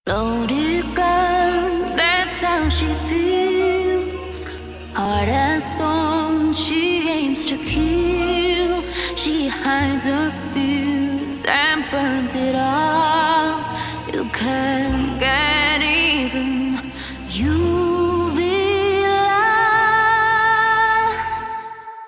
Loaded gun, that's how she feels. Hard as stone, she aims to kill. She hides her fears and burns it all. You can't get even. You'll be lost.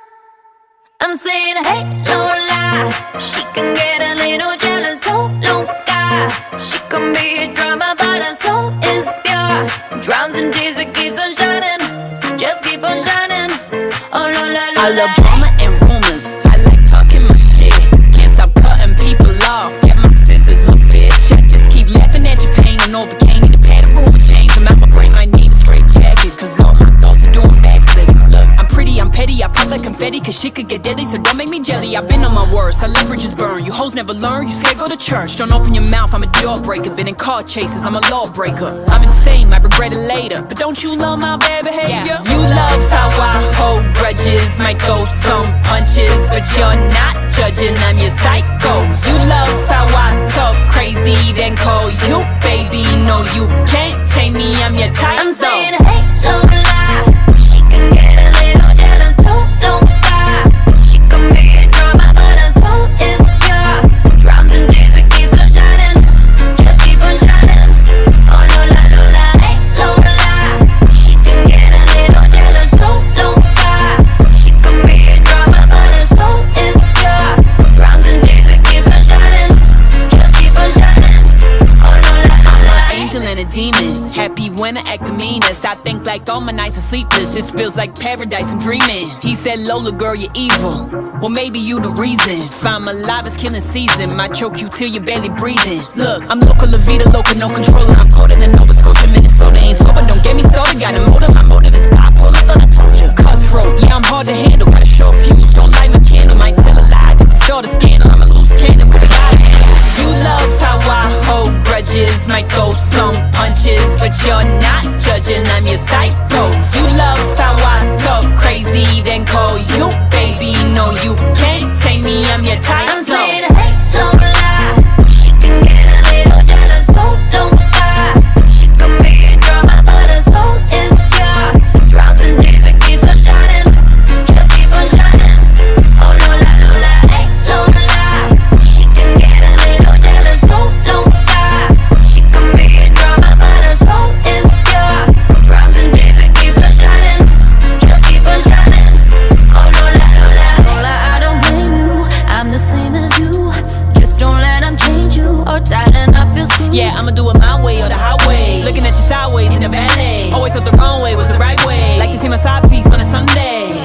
I'm saying, hey, no lie. She can get a little jealous, oh, no guy. She can be a drama, but her soul is pure. Drowns in tears, but keeps on shining. Just keep on shining. Oh, la la la. I love drama and rumors. I like talking my shit. Can't stop cutting people off. Get my scissors, little bitch. I just keep laughing at your pain and overcame. Need to pad a room with change. I'm out my brain, I need a straight jacket. Cause all my thoughts are doing backflips. Look, I'm pretty, I'm petty. I pop like confetti. Cause shit could get deadly, so don't make me jelly. I've been on my worst. I let bridges burn. You hoes never learn. You scared, go to church. Don't open your mouth, I'm a deal breaker. Been in car chases, I'm a lawbreaker. I'm insane, might regret it later. But don't you love my bad behavior? Yeah. You love how I hold grudges. Might throw some punches, but you're not judging, I'm your psycho. You love how I talk crazy, then call you baby. No, you can't tame me, I'm your type. I'm saying, hey, no lie. She can get a little jealous, so don't lie. She can be a drama, but her soul is pure. Drowns in tears, but keeps on shining. Just keep on shining. Oh, no la, hey, no lie. She can get a little jealous, so don't lie. She can be a drama, but her soul is pure. Drowns in tears, but keeps on shining. Just keep on shining. Oh, no la, angel and a demon, happy when I act the meanest. I think like all my nights are sleepless. This feels like paradise, I'm dreaming. He said, Lola girl, you're evil. Well, maybe you the reason. If I'm alive, it's killing season. Might choke you till you're barely breathing. Look, I'm local, La Vida, local, no controller. I'm colder than Nova Scotia, Minnesota. Ain't sober, don't get me started. Got a motive, my motive is bipolar. Thought I told you. Cutthroat, yeah, I'm hard to handle. Got a short fuse, don't light my candle. Might tell a lie, just to start a scandal. I'm a loose cannon with a lot of handle. You love how I hold grudges. Might throw some punches, but you're not judging, I'm your psycho. You love how I talk crazy, then call you baby. No, you can't take me, I'm your type. I'm saying, hey, no lie. She can get a little jealous, so don't lie. She can be a drama, but her soul is pure. Drowns in tears, but keeps on shining. Just keep on shining. Oh, no la, hey, no lie. She can get a little jealous, so don't lie. She can be a drama, but her soul is pure. Drowns in tears, but keeps on shining. Just keep on shining. Oh, no la, I don't blame you. I'm the same as you. Just don't let them change you or tighten up your screws. Yeah, I'ma do it my way or the highway. Looking at you sideways in the valet. Always up the wrong way was the right way. Like to see my side piece on a Sunday.